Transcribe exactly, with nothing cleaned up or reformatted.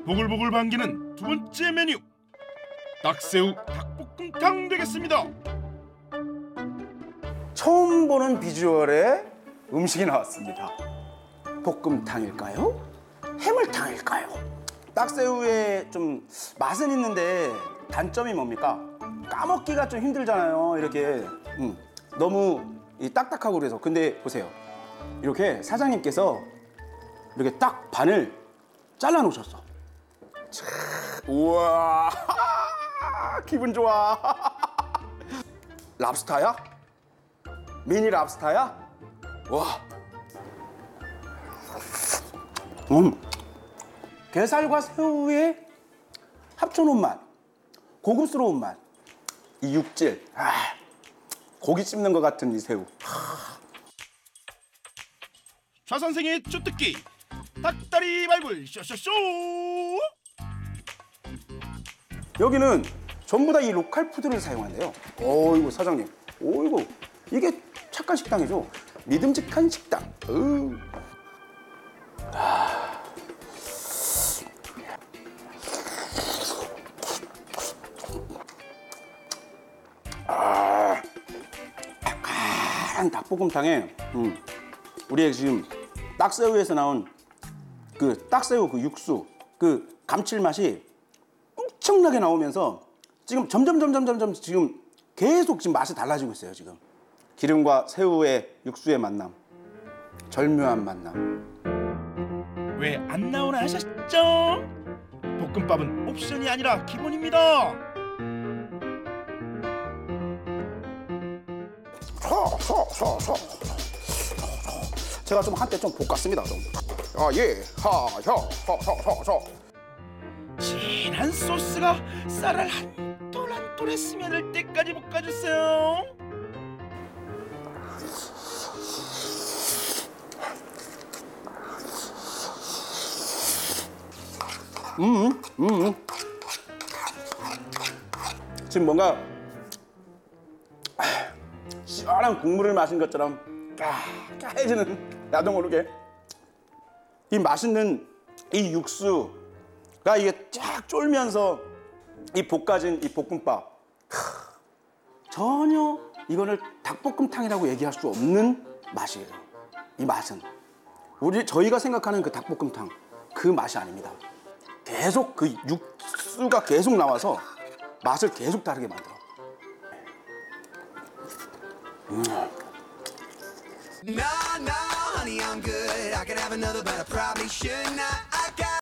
보글보글 반기는 두 번째 메뉴, 딱새우 닭볶음탕 되겠습니다. 처음 보는 비주얼의 음식이 나왔습니다. 볶음탕일까요? 해물탕일까요? 딱새우의 좀 맛은 있는데 단점이 뭡니까? 까먹기가 좀 힘들잖아요. 이렇게 음, 너무 이 딱딱하고 그래서. 근데 보세요, 이렇게 사장님께서 이렇게 딱 반을 잘라 놓으셨어. 참, 우와, 기분 좋아. 랍스타야? 미니 랍스타야? 와. 음. 게살과 새우의 합쳐놓은 맛, 고급스러운 맛, 이 육질, 아, 고기 씹는 것 같은 이 새우. 차 선생의 주특기, 닭다리 발굴 쇼쇼쇼. 여기는 전부 다 이 로컬 푸드를 사용한대요. 어이구 사장님, 어이구 이게 착한 식당이죠. 믿음직한 식당. 으. 아. 아. 약간 닭볶음탕에 음. 우리의 지금 딱새우에서 나온 그 딱새우 그 육수, 그 감칠맛이 엄청나게 나오면서 지금 점점 점점 점점 지금 계속 지금 맛이 달라지고 있어요. 지금 기름과 새우의 육수의 만남, 절묘한 만남. 왜 안 나오나 하셨죠? 볶음밥은 옵션이 아니라 기본입니다. 제가 좀 한때 좀 볶았습니다. 좀. 아 예, 하하하하하하. 진한 소스가 쌀을 한 톨 한 톨에 스며들 때까지 볶아주세요. 음, 음. 지금 뭔가 시원한 국물을 마신 것처럼 깨지는 나도 모르게 이 맛있는 이 육수가 이게 쫙 쫄면서 이 볶아진 이 볶음밥, 전혀 이거를 닭볶음탕이라고 얘기할 수 없는 맛이에요. 이 맛은 우리 저희가 생각하는 그 닭볶음탕 그 맛이 아닙니다. 계속 그 육수가 계속 나와서 맛을 계속 다르게 만들어. 음. No, no, honey, I'm good. I could have another, but I probably should not.